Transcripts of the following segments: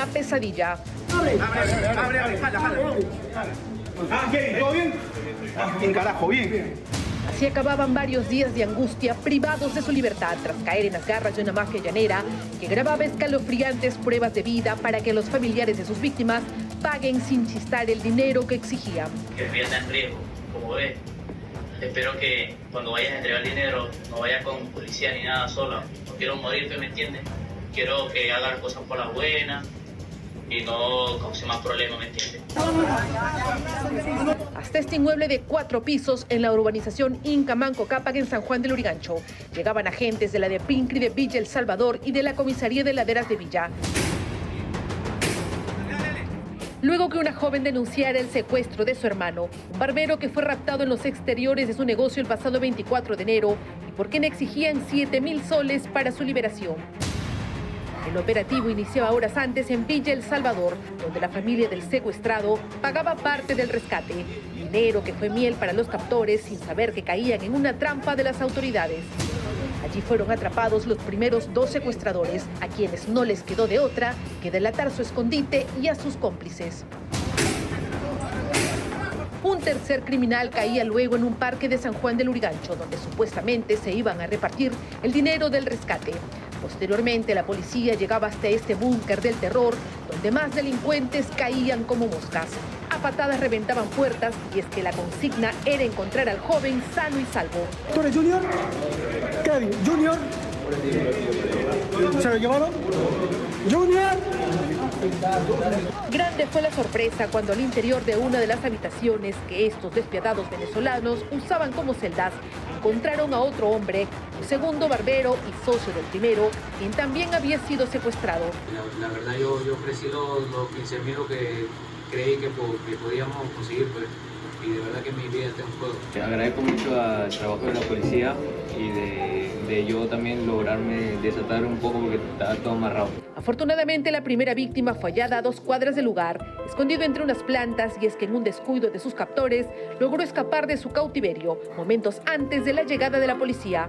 una pesadilla. Abre, jala. ¿Todo bien? Bien, carajo, bien. Así acababan varios días de angustia, privados de su libertad, tras caer en las garras de una mafia llanera que grababa escalofriantes pruebas de vida para que los familiares de sus víctimas paguen sin chistar el dinero que exigían. Que mi vida está en riesgo, como ves. Espero que cuando vayas a entregar el dinero no vayas con policía ni nada sola. No quiero morirte, ¿me entiendes? Quiero que hagan cosas por la buena y no cause más problemas, ¿me entiendes? Hasta este inmueble de 4 pisos en la urbanización Inca Manco Cápac en San Juan del Lurigancho llegaban agentes de la DEPINCRI de Villa El Salvador y de la Comisaría de Laderas de Villa. Luego que una joven denunciara el secuestro de su hermano, un barbero que fue raptado en los exteriores de su negocio el pasado 24 de enero y por quien exigían 7.000 soles para su liberación. El operativo iniciaba horas antes en Villa El Salvador, donde la familia del secuestrado pagaba parte del rescate, dinero que fue miel para los captores sin saber que caían en una trampa de las autoridades. Allí fueron atrapados los primeros 2 secuestradores, a quienes no les quedó de otra que delatar su escondite y a sus cómplices. Un tercer criminal caía luego en un parque de San Juan del Lurigancho, donde supuestamente se iban a repartir el dinero del rescate. Posteriormente, la policía llegaba hasta este búnker del terror, donde más delincuentes caían como moscas. A patadas reventaban puertas, y es que la consigna era encontrar al joven sano y salvo. ¿Tú eres Junior? ¿Qué? ¿Junior? ¿Se lo llevaron? ¡Junior! Grande fue la sorpresa cuando al interior de una de las habitaciones que estos despiadados venezolanos usaban como celdas, encontraron a otro hombre, un segundo barbero y socio del primero, quien también había sido secuestrado. La verdad yo ofrecí los 15.000 que creí que podíamos conseguir, pues, y de verdad que mi vida está en juego. Agradezco mucho al trabajo de la policía y de yo también lograrme desatar un poco porque estaba todo amarrado. Afortunadamente, la primera víctima fue hallada a 2 cuadras del lugar, escondido entre unas plantas, y es que en un descuido de sus captores logró escapar de su cautiverio momentos antes de la llegada de la policía.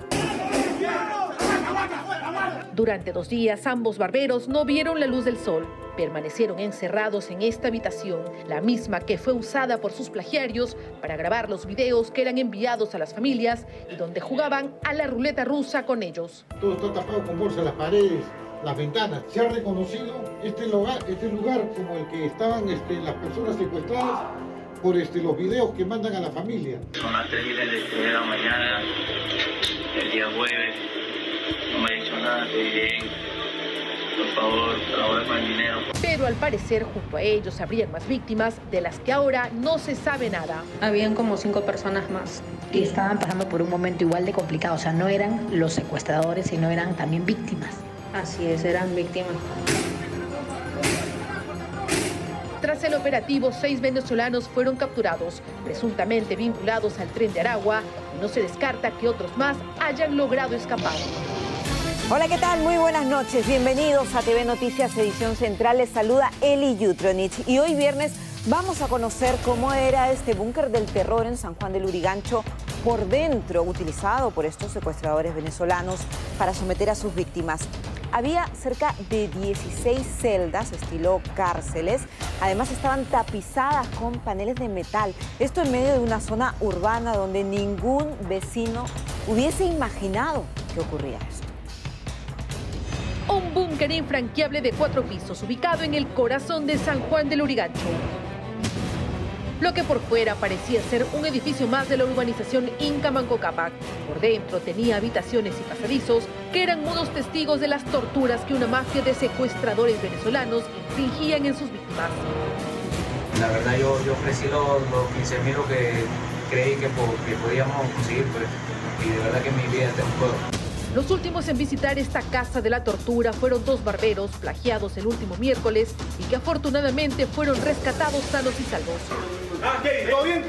Durante 2 días, ambos barberos no vieron la luz del sol. Permanecieron encerrados en esta habitación, la misma que fue usada por sus plagiarios para grabar los videos que eran enviados a las familias y donde jugaban a la ruleta rusa con ellos. Todo está tapado con bolsa, las paredes, las ventanas. Se ha reconocido este lugar como el que estaban las personas secuestradas por los videos que mandan a la familia. Son las 3 de la mañana, el día jueves, no me ha dicho nada, estoy bien. Por favor, colabora con el dinero. Pero al parecer, junto a ellos habrían más víctimas de las que ahora no se sabe nada. Habían como 5 personas más. Y estaban pasando por un momento igual de complicado. O sea, no eran los secuestradores, sino eran también víctimas. Así es, eran víctimas. Tras el operativo, 6 venezolanos fueron capturados, presuntamente vinculados al Tren de Aragua, y no se descarta que otros más hayan logrado escapar. Hola, ¿qué tal? Muy buenas noches. Bienvenidos a TV Noticias Edición Central. Les saluda Eli Jutronich. Y hoy viernes vamos a conocer cómo era este búnker del terror en San Juan del Lurigancho por dentro, utilizado por estos secuestradores venezolanos para someter a sus víctimas. Había cerca de 16 celdas, estilo cárceles. Además estaban tapizadas con paneles de metal. Esto en medio de una zona urbana donde ningún vecino hubiese imaginado que ocurría esto. Un búnker infranqueable de 4 pisos, ubicado en el corazón de San Juan del Lurigancho. Lo que por fuera parecía ser un edificio más de la urbanización Inca Manco Cápac. Por dentro tenía habitaciones y pasadizos que eran mudos testigos de las torturas que una mafia de secuestradores venezolanos infligían en sus víctimas. La verdad yo ofrecí los 15.000 que creí que podíamos conseguir, pues, y de verdad que mi vida está en juego. Los últimos en visitar esta casa de la tortura fueron 2 barberos plagiados el último miércoles y que afortunadamente fueron rescatados sanos y salvos. ¿Qué? ¿Todo bien?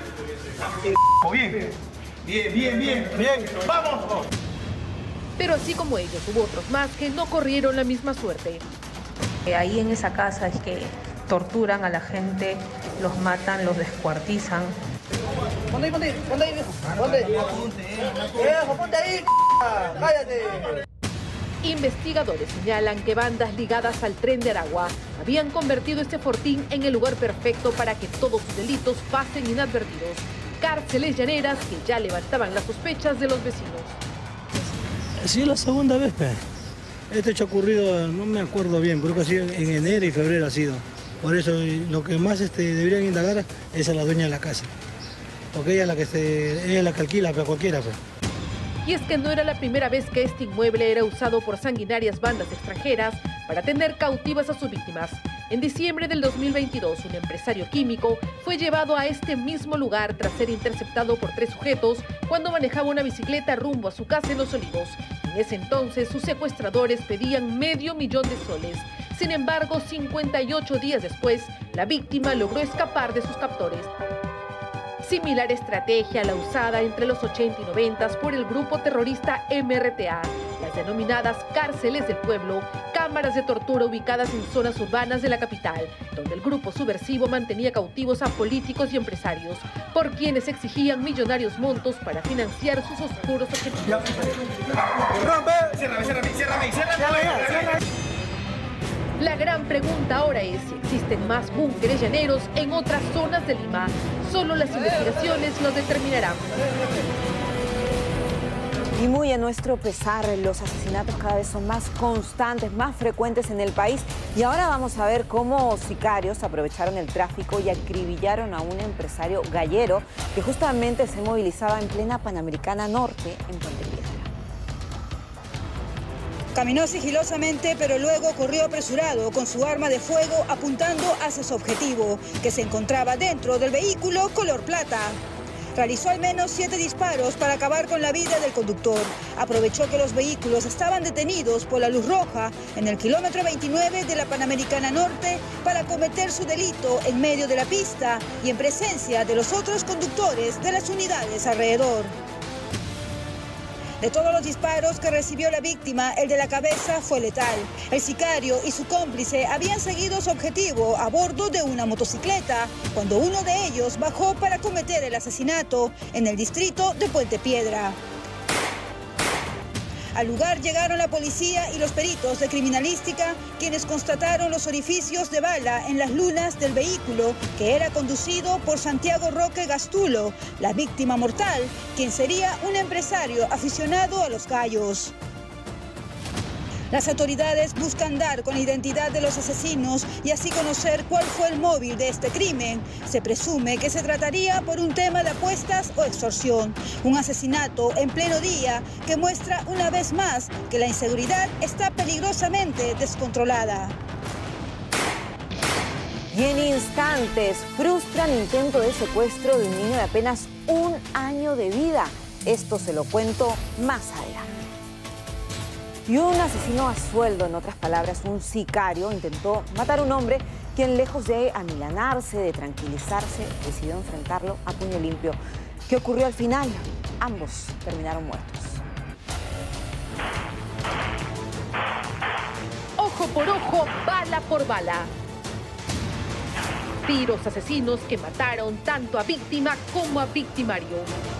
Bien. Bien. ¡Vamos! Pero así como ellos, hubo otros más que no corrieron la misma suerte. Ahí en esa casa es que torturan a la gente, los matan, los descuartizan. Ponte ahí, viejo. Ponte ahí, cállate. Investigadores señalan que bandas ligadas al Tren de Aragua habían convertido este fortín en el lugar perfecto para que todos sus delitos pasen inadvertidos. Cárceles llaneras que ya levantaban las sospechas de los vecinos. Sí, es la segunda vez, pero este hecho ha ocurrido, no me acuerdo bien, creo que ha sido en enero y febrero ha sido. Por eso lo que más deberían indagar es a la dueña de la casa. Porque ella es la que alquila para cualquiera. Pues. Y es que no era la primera vez que este inmueble era usado por sanguinarias bandas extranjeras para tener cautivas a sus víctimas. En diciembre del 2022, un empresario químico fue llevado a este mismo lugar tras ser interceptado por 3 sujetos cuando manejaba una bicicleta rumbo a su casa en Los Olivos. En ese entonces, sus secuestradores pedían $500,000 de soles. Sin embargo, 58 días después, la víctima logró escapar de sus captores. Similar estrategia a la usada entre los 80 y 90 por el grupo terrorista MRTA, las denominadas cárceles del pueblo, cámaras de tortura ubicadas en zonas urbanas de la capital, donde el grupo subversivo mantenía cautivos a políticos y empresarios, por quienes exigían millonarios montos para financiar sus oscuros objetivos. La gran pregunta ahora es si existen más búnkeres llaneros en otras zonas de Lima. Solo las investigaciones lo determinarán. Y muy a nuestro pesar, los asesinatos cada vez son más constantes, más frecuentes en el país. Y ahora vamos a ver cómo sicarios aprovecharon el tráfico y acribillaron a un empresario gallero que justamente se movilizaba en plena Panamericana Norte, en Puente Piedra. Caminó sigilosamente, pero luego corrió apresurado con su arma de fuego apuntando hacia su objetivo, que se encontraba dentro del vehículo color plata. Realizó al menos 7 disparos para acabar con la vida del conductor. Aprovechó que los vehículos estaban detenidos por la luz roja en el kilómetro 29 de la Panamericana Norte para cometer su delito en medio de la pista y en presencia de los otros conductores de las unidades alrededor. De todos los disparos que recibió la víctima, el de la cabeza fue letal. El sicario y su cómplice habían seguido su objetivo a bordo de una motocicleta, cuando uno de ellos bajó para cometer el asesinato en el distrito de Puente Piedra. Al lugar llegaron la policía y los peritos de criminalística, quienes constataron los orificios de bala en las lunas del vehículo, que era conducido por Santiago Roque Gastulo, la víctima mortal, quien sería un empresario aficionado a los gallos. Las autoridades buscan dar con la identidad de los asesinos y así conocer cuál fue el móvil de este crimen. Se presume que se trataría por un tema de apuestas o extorsión. Un asesinato en pleno día que muestra una vez más que la inseguridad está peligrosamente descontrolada. Y en instantes frustran intento de secuestro de un niño de apenas 1 año de vida. Esto se lo cuento más adelante. Y un asesino a sueldo, en otras palabras, un sicario, intentó matar a un hombre quien, lejos de amilanarse, de tranquilizarse, decidió enfrentarlo a puño limpio. ¿Qué ocurrió al final? Ambos terminaron muertos. Ojo por ojo, bala por bala. Tiros asesinos que mataron tanto a víctima como a victimario.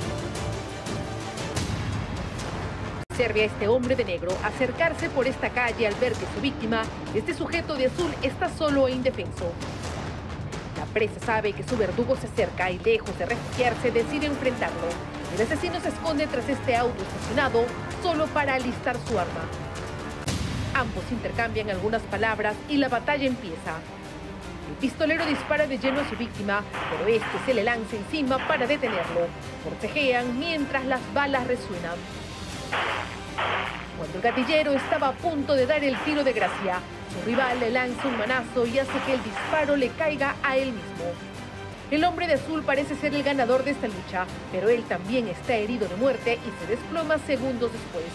Observe a este hombre de negro acercarse por esta calle al ver que su víctima, este sujeto de azul, está solo e indefenso. La presa sabe que su verdugo se acerca y, lejos de refugiarse, decide enfrentarlo. El asesino se esconde tras este auto estacionado solo para alistar su arma. Ambos intercambian algunas palabras y la batalla empieza. El pistolero dispara de lleno a su víctima, pero este se le lanza encima para detenerlo. Forcejean mientras las balas resuenan. Cuando el gatillero estaba a punto de dar el tiro de gracia, su rival le lanza un manazo y hace que el disparo le caiga a él mismo. El hombre de azul parece ser el ganador de esta lucha, pero él también está herido de muerte y se desploma segundos después.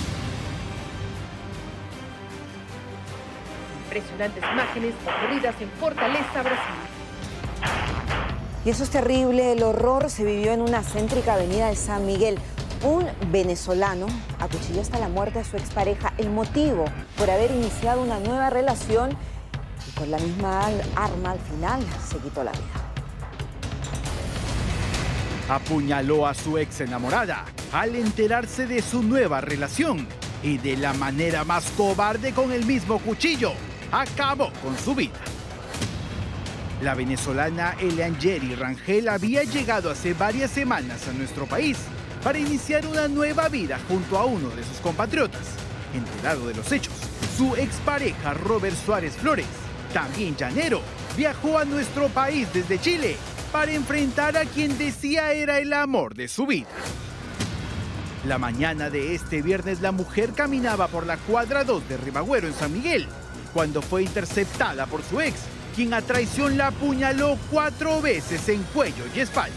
Impresionantes imágenes ocurridas en Fortaleza, Brasil. Y eso es terrible, el horror se vivió en una céntrica avenida de San Miguel. Un venezolano acuchilló hasta la muerte a su expareja. El motivo, por haber iniciado una nueva relación y con la misma arma al final se quitó la vida. Apuñaló a su ex enamorada al enterarse de su nueva relación. y de la manera más cobarde con el mismo cuchillo, acabó con su vida. La venezolana Eliangeli Rangel había llegado hace varias semanas a nuestro país para iniciar una nueva vida junto a uno de sus compatriotas. Enterado de los hechos, su expareja Robert Suárez Flores, también llanero, viajó a nuestro país desde Chile para enfrentar a quien decía era el amor de su vida. La mañana de este viernes, la mujer caminaba por la cuadra 2 de Ribagüero en San Miguel, cuando fue interceptada por su ex, quien a traición la apuñaló 4 veces en cuello y espalda.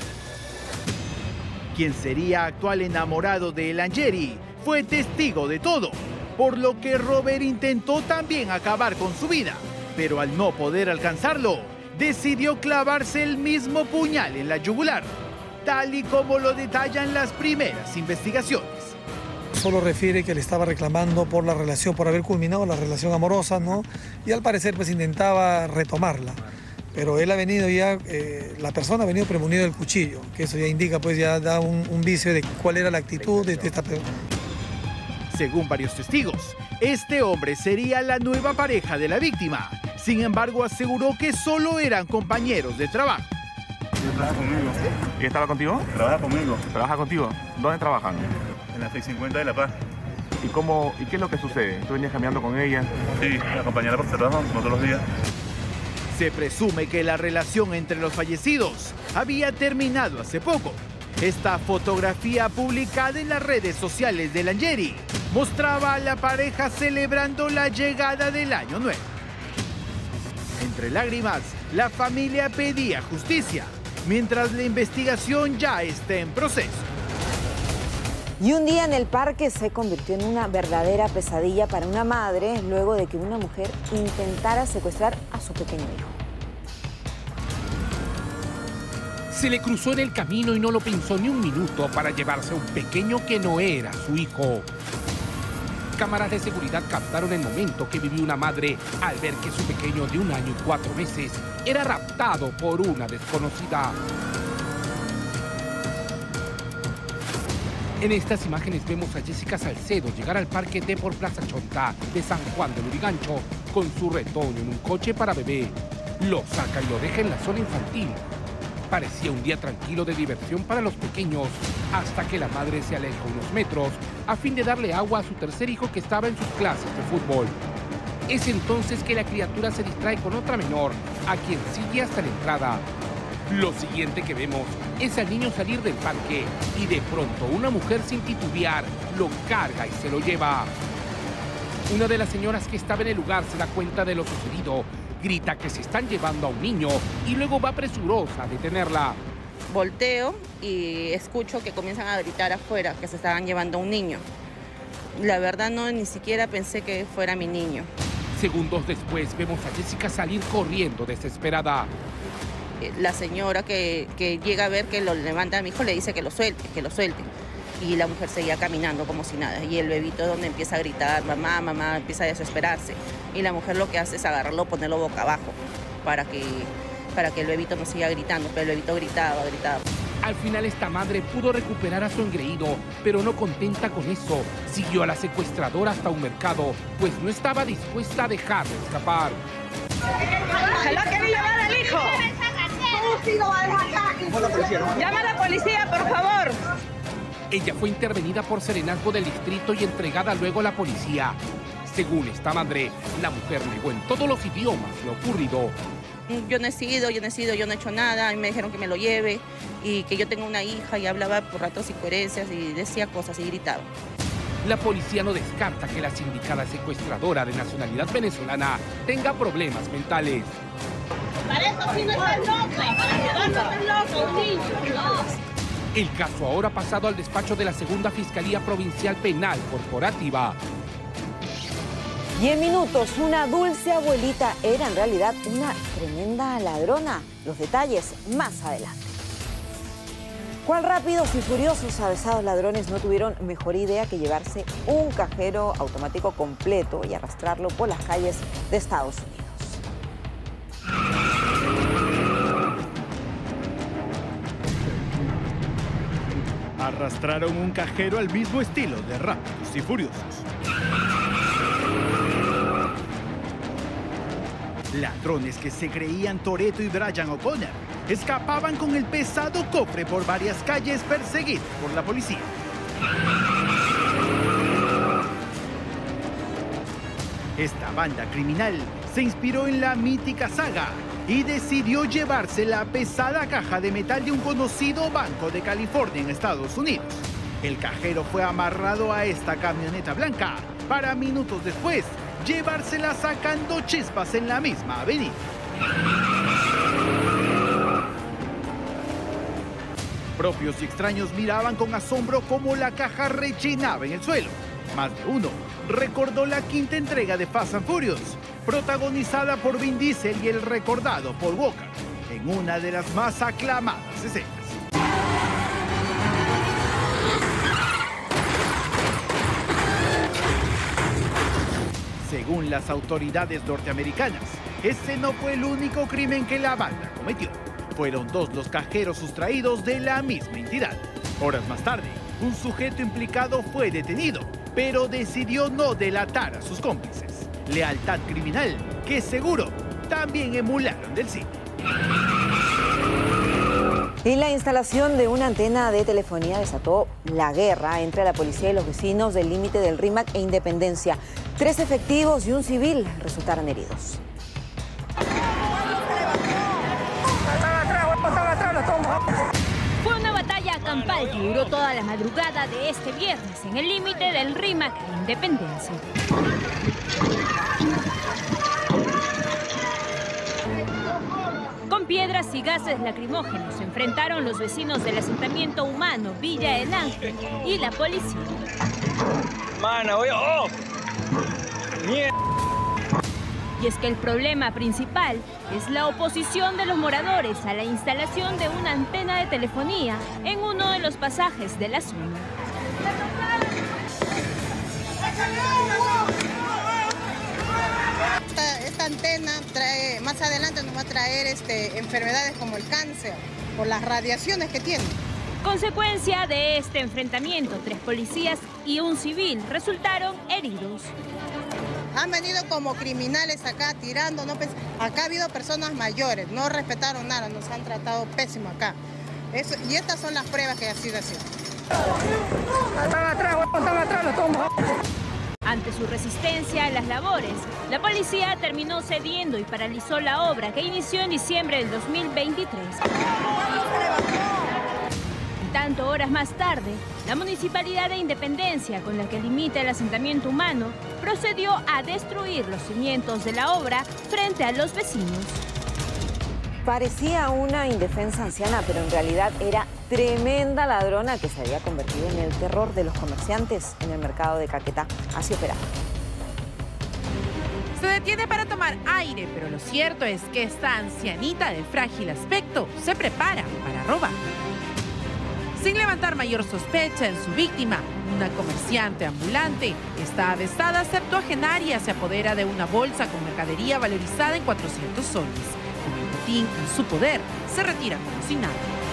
Quien sería actual enamorado de Eliangeli fue testigo de todo, por lo que Robert intentó también acabar con su vida, pero al no poder alcanzarlo, decidió clavarse el mismo puñal en la yugular, tal y como lo detallan las primeras investigaciones. Solo refiere que le estaba reclamando por la relación, por haber culminado la relación amorosa, ¿no? Y al parecer pues intentaba retomarla. Pero él ha venido ya, la persona ha venido premunido del cuchillo, que eso ya indica, pues ya da un vicio de cuál era la actitud de esta persona. Según varios testigos, este hombre sería la nueva pareja de la víctima. Sin embargo, aseguró que solo eran compañeros de trabajo. Trabaja conmigo. ¿Y estaba contigo? Trabaja conmigo. ¿Trabaja contigo? ¿Dónde trabajan? En la 650 de La Paz. ¿Y qué es lo que sucede? ¿Tú venías caminando con ella? Sí, la acompañaba por trabajo, como todos los días. Se presume que la relación entre los fallecidos había terminado hace poco. Esta fotografía publicada en las redes sociales de Eliangeli mostraba a la pareja celebrando la llegada del Año Nuevo. Entre lágrimas, la familia pedía justicia, mientras la investigación ya está en proceso. Y un día en el parque se convirtió en una verdadera pesadilla para una madre luego de que una mujer intentara secuestrar a su pequeño hijo. Se le cruzó en el camino y no lo pensó ni un minuto para llevarse a un pequeño que no era su hijo. Cámaras de seguridad captaron el momento que vivió una madre al ver que su pequeño de 1 año y 4 meses era raptado por una desconocida. En estas imágenes vemos a Jessica Salcedo llegar al parque de por Plaza Chonta de San Juan de Lurigancho con su retoño en un coche para bebé. Lo saca y lo deja en la zona infantil. Parecía un día tranquilo de diversión para los pequeños, hasta que la madre se aleja unos metros a fin de darle agua a su tercer hijo que estaba en sus clases de fútbol. Es entonces que la criatura se distrae con otra menor, a quien sigue hasta la entrada. Lo siguiente que vemos es al niño salir del parque y de pronto una mujer sin titubear lo carga y se lo lleva. Una de las señoras que estaba en el lugar se da cuenta de lo sucedido, grita que se están llevando a un niño y luego va presurosa a detenerla. Volteo y escucho que comienzan a gritar afuera que se estaban llevando a un niño. La verdad ni siquiera pensé que fuera mi niño. Segundos después vemos a Jessica salir corriendo desesperada. La señora que llega a ver que lo levanta a mi hijo le dice que lo suelte, que lo suelte. Y la mujer seguía caminando como si nada. Y el bebito donde empieza a gritar, mamá, mamá, empieza a desesperarse. Y la mujer lo que hace es agarrarlo, ponerlo boca abajo para que el bebito no siga gritando. Pero el bebito gritaba. Al final esta madre pudo recuperar a su engreído, pero no contenta con eso, siguió a la secuestradora hasta un mercado, pues no estaba dispuesta a dejarlo escapar. ¡Se lo ha querido llevar al hijo! ¡Llama a la policía, por favor! Ella fue intervenida por serenazgo del distrito y entregada luego a la policía. Según esta madre, la mujer negó en todos los idiomas lo ocurrido. Yo no he sido, yo no he hecho nada, y me dijeron que me lo lleve y que yo tengo una hija y hablaba por ratos incoherencias y decía cosas y gritaba. La policía no descarta que la sindicada secuestradora de nacionalidad venezolana tenga problemas mentales. Para eso sí no estás loca, para llevarse el loco, un niño. El caso ahora ha pasado al despacho de la Segunda Fiscalía Provincial Penal Corporativa. Y en minutos, una dulce abuelita era en realidad una tremenda ladrona. Los detalles más adelante. ¿Cuál rápidos y furiosos avesados ladrones no tuvieron mejor idea que llevarse un cajero automático completo y arrastrarlo por las calles de Estados Unidos? Arrastraron un cajero al mismo estilo de Rápidos y Furiosos. Ladrones que se creían Toretto y Brian O'Connor escapaban con el pesado cofre por varias calles perseguidos por la policía. Esta banda criminal se inspiró en la mítica saga y decidió llevarse la pesada caja de metal de un conocido banco de California en Estados Unidos. El cajero fue amarrado a esta camioneta blanca para minutos después llevársela sacando chispas en la misma avenida. Propios y extraños miraban con asombro cómo la caja rechinaba en el suelo. Más de uno recordó la quinta entrega de Fast and Furious, protagonizada por Vin Diesel y el recordado Paul Walker, en una de las más aclamadas escenas. Según las autoridades norteamericanas, ese no fue el único crimen que la banda cometió. Fueron 2 los cajeros sustraídos de la misma entidad. Horas más tarde, un sujeto implicado fue detenido, pero decidió no delatar a sus cómplices. Lealtad criminal que seguro también emularon del cine. Y la instalación de una antena de telefonía desató la guerra entre la policía y los vecinos del límite del Rímac e Independencia. 3 efectivos y un civil resultaron heridos. Fue una batalla campal que duró toda la madrugada de este viernes en el límite del Rímac e Independencia. Con piedras y gases lacrimógenos se enfrentaron los vecinos del asentamiento humano Villa El Ángel y la policía. ¡Mana, oye! ¡Oh! ¡Mierda! Y es que el problema principal es la oposición de los moradores a la instalación de una antena de telefonía en uno de los pasajes de la zona. Esta antena trae, más adelante nos va a traer enfermedades como el cáncer por las radiaciones que tiene. Consecuencia de este enfrentamiento, 3 policías y un civil resultaron heridos. Han venido como criminales acá tirando, acá ha habido personas mayores, no respetaron nada, nos han tratado pésimo acá. Y estas son las pruebas que ha sido así. Ante su resistencia a las labores, la policía terminó cediendo y paralizó la obra que inició en diciembre del 2023. Tanto horas más tarde, la Municipalidad de Independencia, con la que limita el asentamiento humano, procedió a destruir los cimientos de la obra frente a los vecinos. Parecía una indefensa anciana, pero en realidad era tremenda ladrona que se había convertido en el terror de los comerciantes en el mercado de Caquetá. Así operaba. Se detiene para tomar aire, pero lo cierto es que esta ancianita de frágil aspecto se prepara para robar. Sin levantar mayor sospecha en su víctima, una comerciante ambulante, esta avesada septuagenaria se apodera de una bolsa con mercadería valorizada en 400 soles. Con el botín en su poder, se retira como si nada.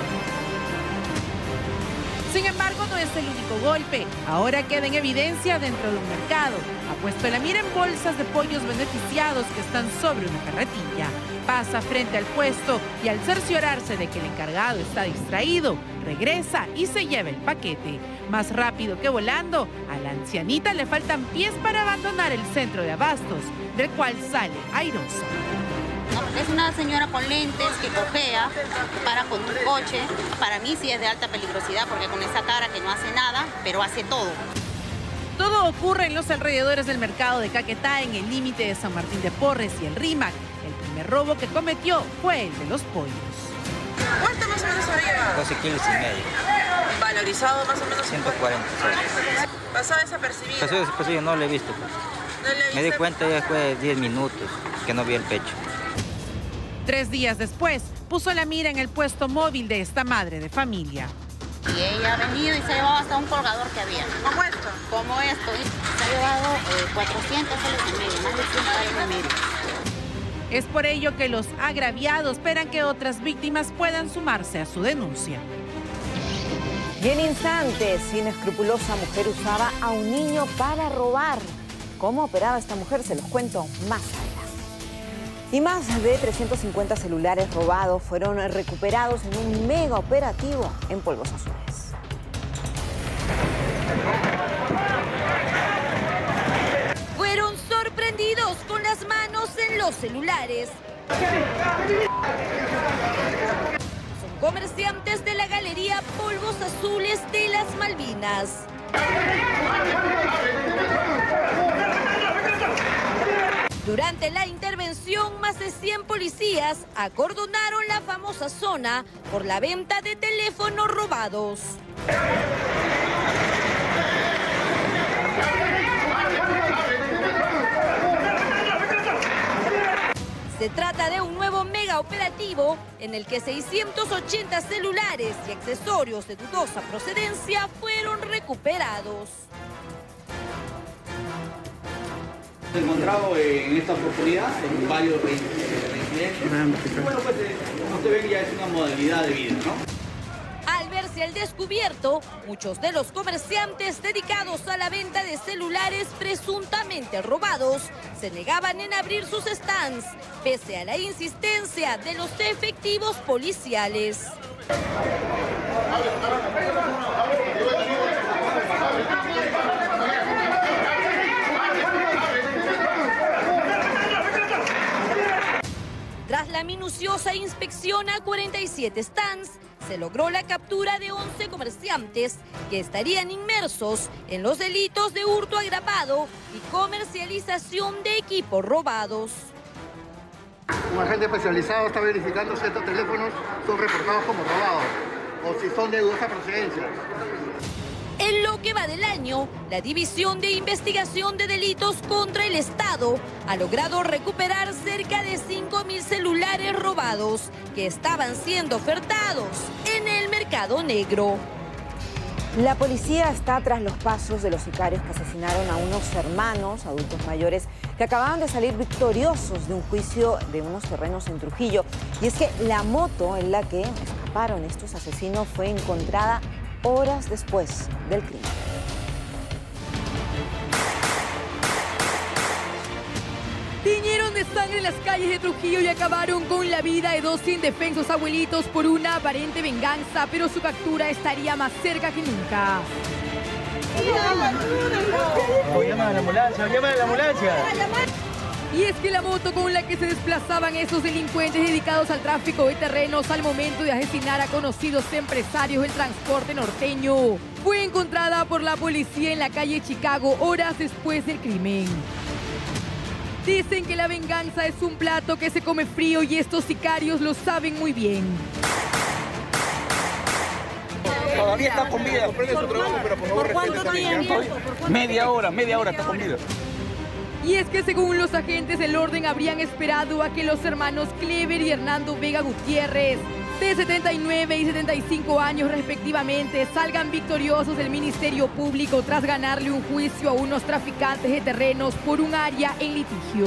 Sin embargo, no es el único golpe. Ahora queda en evidencia dentro de un mercado. Ha puesto la mira en bolsas de pollos beneficiados que están sobre una carretilla. Pasa frente al puesto y al cerciorarse de que el encargado está distraído, regresa y se lleva el paquete. Más rápido que volando, a la ancianita le faltan pies para abandonar el centro de abastos, del cual sale airosa. Es una señora con lentes que cojea, para con un coche. Para mí sí es de alta peligrosidad porque con esa cara que no hace nada, pero hace todo. Todo ocurre en los alrededores del mercado de Caquetá, en el límite de San Martín de Porres y el Rímac. El primer robo que cometió fue el de los pollos. ¿Cuánto más o menos había llevado? 12,5 kilos. ¿Valorizado más o menos? 140 soles. ¿Pasó desapercibido? Pasó desapercibido, no lo he visto. Pues. ¿No le Me di cuenta ya después de 10 minutos que no vi el pecho. 3 días después, puso la mira en el puesto móvil de esta madre de familia. Y ella ha venido y se ha llevado hasta un colgador que había. ¿Cómo esto? Como esto. Se ha llevado 400 soles y medio, más de 100 soles y medio. Es por ello que los agraviados esperan que otras víctimas puedan sumarse a su denuncia. Y en instantes, inescrupulosa mujer usaba a un niño para robar. ¿Cómo operaba esta mujer? Se los cuento más allá. Y más de 350 celulares robados fueron recuperados en un mega operativo en Polvos Azules. Fueron sorprendidos con las manos en los celulares. Son comerciantes de la galería Polvos Azules de las Malvinas. Durante la intervención, más de 100 policías acordonaron la famosa zona por la venta de teléfonos robados. Se trata de un nuevo mega operativo en el que 680 celulares y accesorios de dudosa procedencia fueron recuperados. Encontrado en esta oportunidad en varios reincidentes. Bueno, pues como ustedes ven, ya es una modalidad de vida, ¿no? Al verse al descubierto, muchos de los comerciantes dedicados a la venta de celulares presuntamente robados se negaban en abrir sus stands, pese a la insistencia de los efectivos policiales. Tras la minuciosa inspección a 47 stands, se logró la captura de 11 comerciantes que estarían inmersos en los delitos de hurto agravado y comercialización de equipos robados. Un agente especializado está verificando si estos teléfonos son reportados como robados o si son de dudosa procedencia. En lo que va del año, la División de Investigación de Delitos contra el Estado ha logrado recuperar cerca de 5.000 celulares robados que estaban siendo ofertados en el mercado negro. La policía está tras los pasos de los sicarios que asesinaron a unos hermanos, adultos mayores, que acababan de salir victoriosos de un juicio de unos terrenos en Trujillo. Y es que la moto en la que escaparon estos asesinos fue encontrada horas después del crimen. Tiñeron de sangre las calles de Trujillo y acabaron con la vida de dos indefensos abuelitos por una aparente venganza, pero su captura estaría más cerca que nunca. ¡Llama a la ambulancia! ¡Llama a la ambulancia! Y es que la moto con la que se desplazaban esos delincuentes dedicados al tráfico de terrenos al momento de asesinar a conocidos empresarios del transporte norteño fue encontrada por la policía en la calle Chicago horas después del crimen. Dicen que la venganza es un plato que se come frío y estos sicarios lo saben muy bien. Todavía está con vida. ¿Por cuánto tiempo? Media hora está con vida. Y es que según los agentes del orden habrían esperado a que los hermanos Clever y Hernando Vega Gutiérrez, de 79 y 75 años respectivamente, salgan victoriosos del Ministerio Público tras ganarle un juicio a unos traficantes de terrenos por un área en litigio.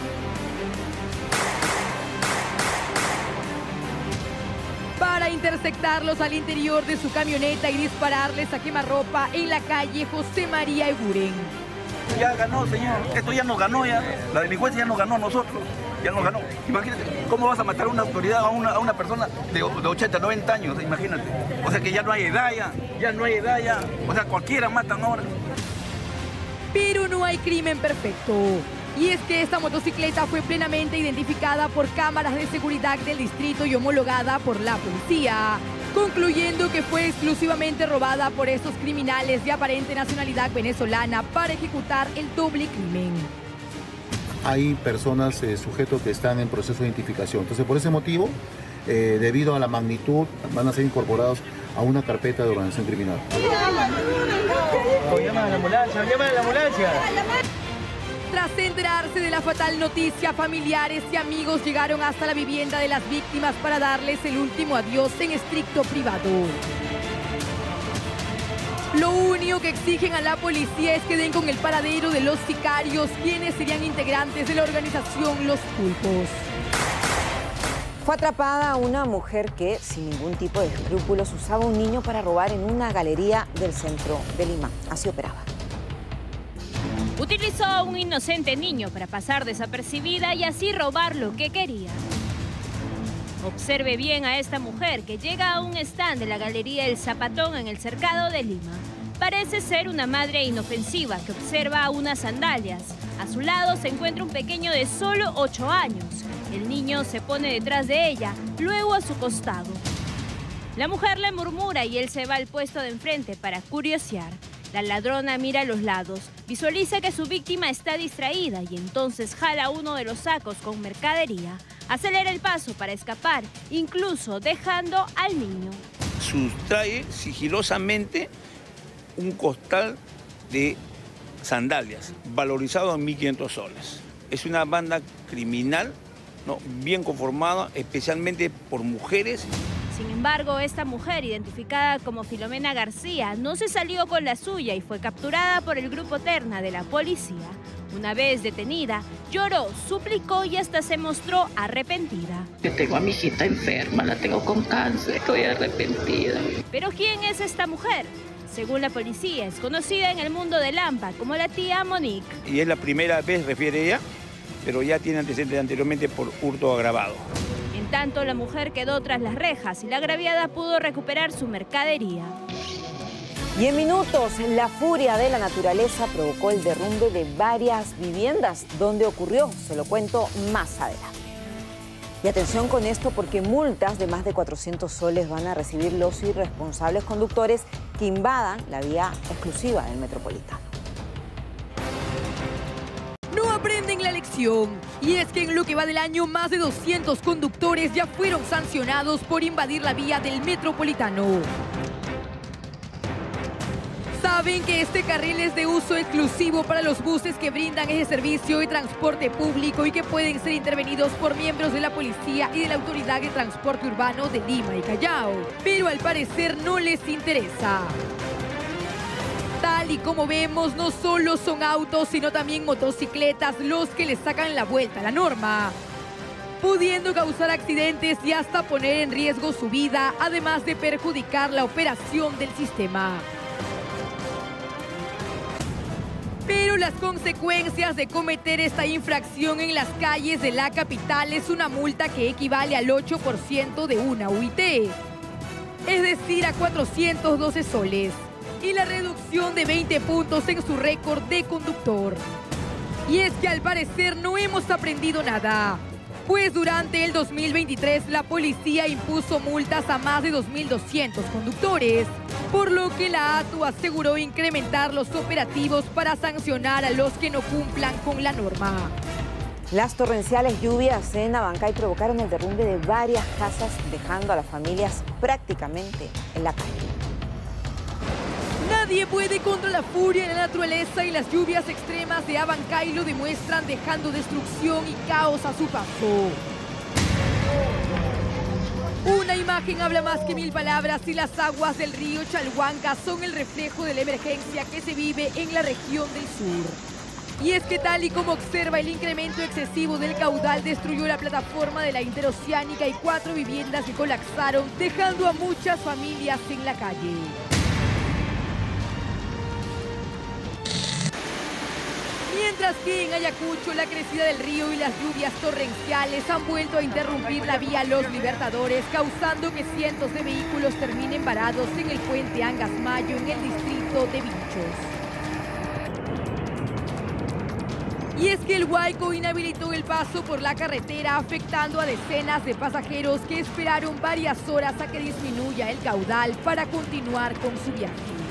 Para interceptarlos al interior de su camioneta y dispararles a quemarropa en la calle José María Eguren. Ya ganó, señor. Esto ya nos ganó, ya. La delincuencia ya nos ganó a nosotros. Ya nos ganó. Imagínate, ¿cómo vas a matar a una autoridad, a una persona de 80, 90 años? Imagínate. O sea que ya no hay edad, ya no hay edad, ya. O sea, cualquiera matan ahora. Pero no hay crimen perfecto. Y es que esta motocicleta fue plenamente identificada por cámaras de seguridad del distrito y homologada por la policía, concluyendo que fue exclusivamente robada por estos criminales de aparente nacionalidad venezolana para ejecutar el doble crimen. Hay personas, sujetos que están en proceso de identificación. Entonces, por ese motivo, debido a la magnitud, van a ser incorporados a una carpeta de organización criminal. ¡Llama a la ambulancia! ¡Llama a la ambulancia! Tras enterarse de la fatal noticia, familiares y amigos llegaron hasta la vivienda de las víctimas para darles el último adiós en estricto privado. Lo único que exigen a la policía es que den con el paradero de los sicarios, quienes serían integrantes de la organización Los Pulpos. Fue atrapada una mujer que, sin ningún tipo de escrúpulos, usaba un niño para robar en una galería del centro de Lima. Así operaba. Utilizó a un inocente niño para pasar desapercibida y así robar lo que quería. Observe bien a esta mujer que llega a un stand de la Galería El Zapatón en el Cercado de Lima. Parece ser una madre inofensiva que observa unas sandalias. A su lado se encuentra un pequeño de solo 8 años. El niño se pone detrás de ella, luego a su costado. La mujer le murmura y él se va al puesto de enfrente para curiosear. La ladrona mira a los lados, visualiza que su víctima está distraída y entonces jala uno de los sacos con mercadería. Acelera el paso para escapar, incluso dejando al niño. Sustrae sigilosamente un costal de sandalias, valorizado en 1.500 soles. Es una banda criminal, ¿no?, bien conformada, especialmente por mujeres. Sin embargo, esta mujer, identificada como Filomena García, no se salió con la suya y fue capturada por el grupo Terna de la policía. Una vez detenida, lloró, suplicó y hasta se mostró arrepentida. Yo tengo a mi hijita enferma, la tengo con cáncer, estoy arrepentida. ¿Pero quién es esta mujer? Según la policía, es conocida en el mundo del AMPA como la tía Monique. Y es la primera vez, refiere ella, pero ya tiene antecedentes anteriormente por hurto agravado. En tanto, la mujer quedó tras las rejas y la agraviada pudo recuperar su mercadería. Y en minutos, la furia de la naturaleza provocó el derrumbe de varias viviendas. ¿Dónde ocurrió? Se lo cuento más adelante. Y atención con esto porque multas de más de 400 soles van a recibir los irresponsables conductores que invadan la vía exclusiva del Metropolitano. No aprenden la lección. Y es que en lo que va del año, más de 200 conductores ya fueron sancionados por invadir la vía del Metropolitano. Saben que este carril es de uso exclusivo para los buses que brindan ese servicio de transporte público y que pueden ser intervenidos por miembros de la policía y de la Autoridad de Transporte Urbano de Lima y Callao. Pero al parecer no les interesa. Tal y como vemos, no solo son autos, sino también motocicletas los que les sacan la vuelta a la norma, pudiendo causar accidentes y hasta poner en riesgo su vida, además de perjudicar la operación del sistema. Pero las consecuencias de cometer esta infracción en las calles de la capital es una multa que equivale al 8% de una UIT, es decir, a 412 soles, y la reducción de 20 puntos en su récord de conductor. Y es que al parecer no hemos aprendido nada, pues durante el 2023 la policía impuso multas a más de 2.200 conductores, por lo que la ATU aseguró incrementar los operativos para sancionar a los que no cumplan con la norma. Las torrenciales lluvias en Abancay provocaron el derrumbe de varias casas, dejando a las familias prácticamente en la calle. Nadie puede contra la furia de la naturaleza y las lluvias extremas de Abancay lo demuestran, dejando destrucción y caos a su paso. Una imagen habla más que 1000 palabras y las aguas del río Chalhuanca son el reflejo de la emergencia que se vive en la región del sur. Y es que tal y como observa, el incremento excesivo del caudal destruyó la plataforma de la Interoceánica y 4 viviendas que colapsaron, dejando a muchas familias en la calle. Mientras que en Ayacucho la crecida del río y las lluvias torrenciales han vuelto a interrumpir la vía Los Libertadores, causando que cientos de vehículos terminen varados en el puente Angas Mayo en el distrito de Vinchos. Y es que el Huayco inhabilitó el paso por la carretera, afectando a decenas de pasajeros que esperaron varias horas a que disminuya el caudal para continuar con su viaje.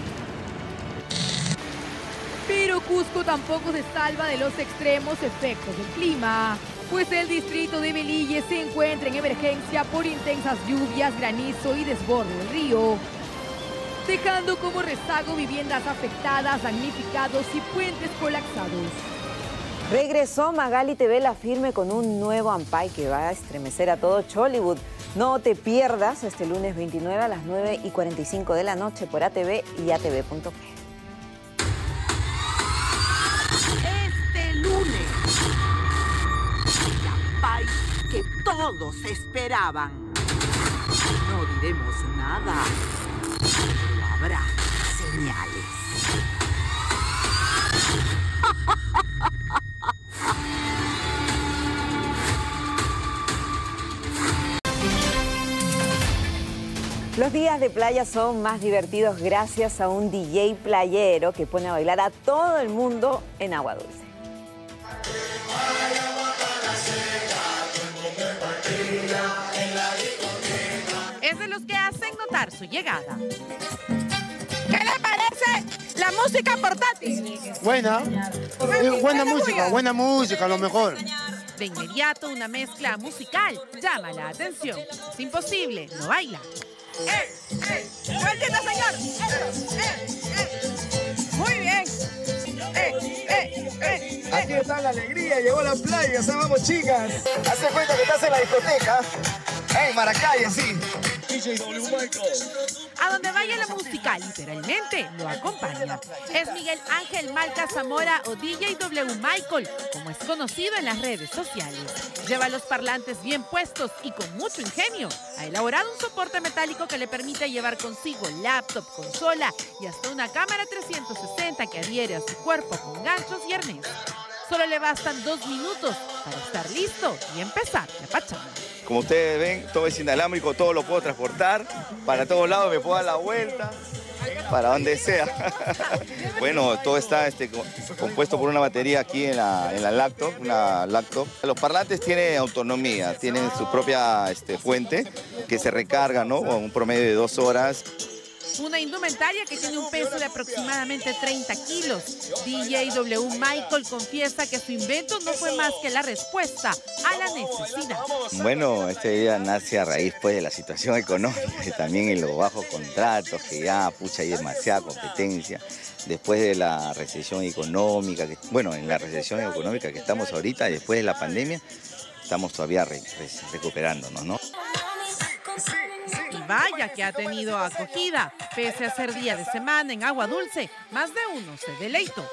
Pero Cusco tampoco se salva de los extremos efectos del clima, pues el distrito de Velille se encuentra en emergencia por intensas lluvias, granizo y desborde del río, dejando como rezago viviendas afectadas, damnificados y puentes colapsados. Regresó Magali TV La Firme con un nuevo Ampay que va a estremecer a todo Chollywood. No te pierdas este lunes 29 a las 9:45 de la noche por ATV y atv.p. Este lunes, Ampay que todos esperaban. No diremos nada, pero habrá señales. Los días de playa son más divertidos gracias a un DJ playero que pone a bailar a todo el mundo en agua dulce. Es de los que hacen notar su llegada. ¿Qué le parece la música portátil? Buena, buena música, lo mejor. De inmediato una mezcla musical llama la atención. Es imposible, no baila. ¡Vueltita, señor! ¡Muy bien! Aquí está la alegría, llegó la playa, vamos chicas. Hace cuenta que estás en la discoteca, en Maracay, sí. A donde vaya la música, literalmente, lo acompaña. Es Miguel Ángel Malca Zamora o DJ W Michael, como es conocido en las redes sociales. Lleva los parlantes bien puestos y con mucho ingenio. Ha elaborado un soporte metálico que le permite llevar consigo laptop, consola y hasta una cámara 360 que adhiere a su cuerpo con ganchos y arnés. Solo le bastan 2 minutos para estar listo y empezar la pachanga. Como ustedes ven, todo es inalámbrico, todo lo puedo transportar. Para todos lados me puedo dar la vuelta, para donde sea. Bueno, todo está compuesto por una batería aquí en la laptop, una laptop. Los parlantes tienen autonomía, tienen su propia fuente que se recarga, ¿no? Un promedio de 2 horas. Una indumentaria que tiene un peso de aproximadamente 30 kilos. DJ W Michael confiesa que su invento no fue más que la respuesta a la necesidad. Bueno, esta idea nace a raíz de la situación económica y también en los bajos contratos, que ya hay demasiada competencia. Después de la recesión económica, en la recesión económica que estamos ahorita, después de la pandemia, estamos todavía recuperándonos, ¿no? Y vaya que ha tenido acogida. Pese a ser día de semana en agua dulce, más de uno se deleitó.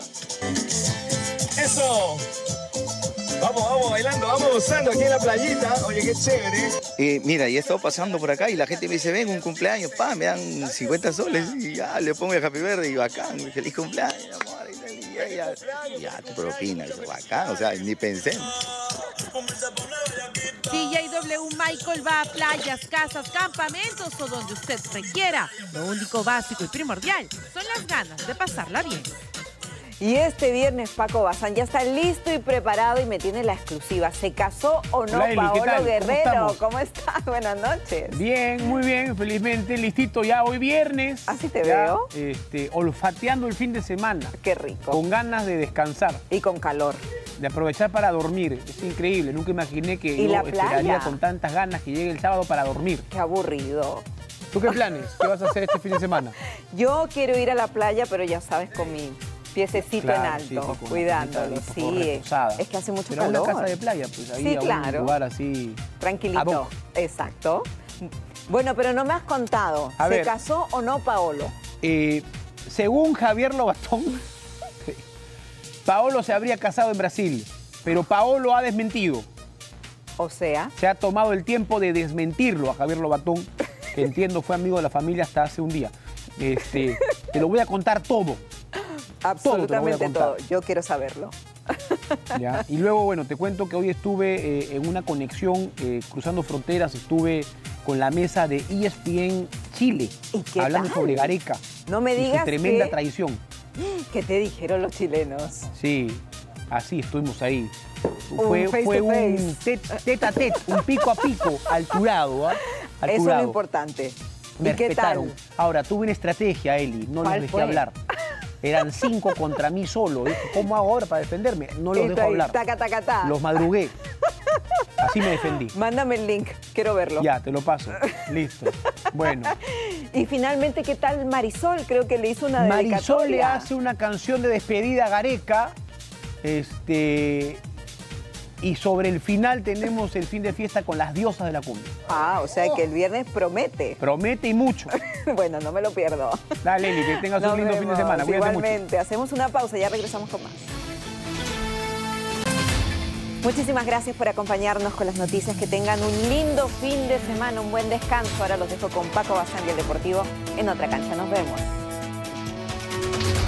¡Eso! Vamos bailando, vamos gozando aquí en la playita. Oye, qué chévere. Mira, y he estado pasando por acá y la gente me dice, ven, un cumpleaños, me dan 50 soles y ya, le pongo el happy birthday y bacán, feliz cumpleaños, amor, y ya tu propina, eso, bacán, o sea, ni pensé. DJ W Michael va a playas, casas, campamentos o donde usted requiera. Lo único básico y primordial son las ganas de pasarla bien. Y este viernes Paco Bazán ya está listo y preparado y me tiene la exclusiva. ¿Se casó o no? Hola, Eli, Paolo Guerrero? ¿Cómo estás? Buenas noches. Bien, muy bien, felizmente, listito ya hoy viernes. Así te veo. Olfateando el fin de semana. Qué rico. Con ganas de descansar. Y con calor. De aprovechar para dormir. Es increíble, nunca imaginé que yo esperaría con tantas ganas que llegue el sábado para dormir. Qué aburrido. ¿Tú qué planes? ¿Qué vas a hacer este fin de semana? Yo quiero ir a la playa, pero ya sabes, con mi piececito en alto, cuidándolo. Sí, es que hace mucho calor. Pero una casa de playa, pues ahí sí, a un lugar así... Tranquilito, exacto. Bueno, pero no me has contado, ¿se casó o no Paolo? Según Javier Lobatón, Paolo se habría casado en Brasil, pero Paolo ha desmentido. O sea... Se ha tomado el tiempo de desmentirlo a Javier Lobatón, que entiendo fue amigo de la familia hasta hace un día. Te lo voy a contar todo. Absolutamente todo. Yo quiero saberlo. ¿Ya? Y luego, bueno, te cuento que hoy estuve en una conexión cruzando fronteras, estuve con la mesa de ESPN Chile, hablando sobre Gareca. No me digas tremenda traición. ¿Qué te dijeron los chilenos? Sí, así estuvimos ahí. Fue un tete a tete, un pico a pico, alturado. Eso es lo importante. Me ¿Y qué respetaron. tal? Ahora, tuve una estrategia, Eli, no los dejé hablar. Eran 5 contra mí solo. ¿Cómo hago ahora para defenderme? No los dejo hablar. Taca, taca, taca. Los madrugué. Así me defendí. Mándame el link, quiero verlo. Ya, te lo paso. Listo. Bueno. Y finalmente, ¿qué tal Marisol? Creo que le hizo una dedicatoria. Marisol le hace una canción de despedida a Gareca. Y sobre el final tenemos el fin de fiesta con las diosas de la cumbia. Ah, o sea que el viernes promete. Promete y mucho. Bueno, no me lo pierdo. Dale, Eli, que tengas un lindo fin de semana. Cuídate igualmente. Mucho. Hacemos una pausa y ya regresamos con más. Muchísimas gracias por acompañarnos con las noticias. Que tengan un lindo fin de semana, un buen descanso. Ahora los dejo con Paco Bazán y el Deportivo en Otra Cancha. Nos vemos.